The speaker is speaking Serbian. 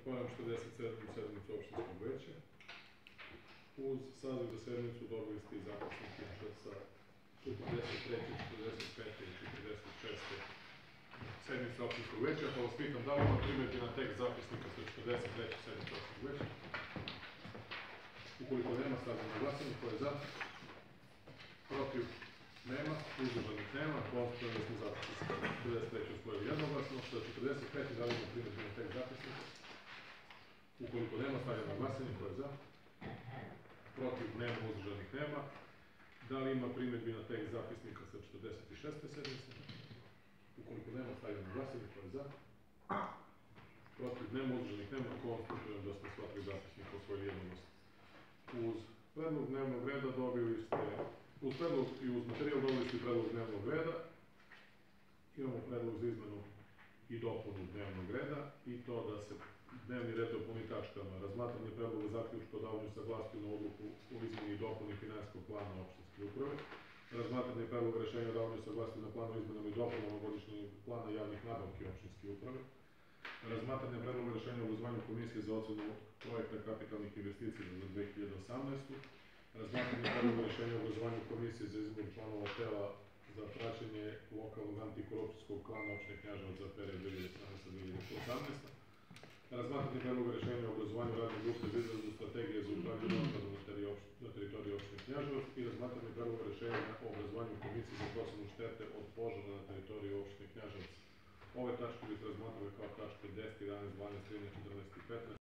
Otvaram 47. sednicu opštinskog veća. Uz saziv za sednicu dobili ste i zapisnike sa 43., 45. i 46. sednice opštinskog veća, pa vas pitam da li ima primedbi na tekst zapisnika sa 43. sednice opštinskog veća. Ukoliko nema, stavljam na glasanje. Ko je za? Protiv? Nema. Uzdržanih nema. Konstatujem da smo zapisnik sa 43. usvojili jednoglasno. Sa 45. da li ima primedbi na tekst zapisnika? Ukoliko nema, stavljam na glasanje. Ko je za? Protiv? Nema. Uzdržanih nema. Da li ima primedbi na tekst zapisnika sa 46. sednice? Ukoliko nema, stavljam na glasanje. Ko je za? Protiv? Nema. Uzdržanih nema. Konstatujem da smo sva tri zapisnika usvojili jednoglasno. Uz predlog dnevnog reda dobili ste, uz predlog i uz materijal dobili ste predlog dnevnog reda. Imamo predlog za izmenu i dopunu dnevnog reda i to da se dnevni red dopuni tačkama: razmatranje predloga zaključka o davanju saglasnosti na odluku o izmeni i dopuni finansijskog plana opštinske uprave, razmatranje predloga rešenja o davanju saglasnosti na plan o izmenama i dopunama godišnjeg plana javnih nabavki opštinske uprave, razmatranje predloga rešenja o obrazovanju komisije za ocenu projekta kapitalnih investicija za 2018. Razmatranje predloga rešenja o obrazovanju komisije za izbor članova tela za praćenje lokalnog antikorupcijskog plana opštine Knjaževac za period 2017-2018. Razmatranje predloga rešenja o obrazovanju radne grupe za izradu strategije za upravljanje otpadom na teritoriji opštine Knjaževac i razmatranje predloga rešenja o obrazovanju komisije za procenu štete od požara na teritoriji opštine Knjaževac. Ove tačke bi se razmatrale kao tačke 10, 11, 12, 13, 14 i 15.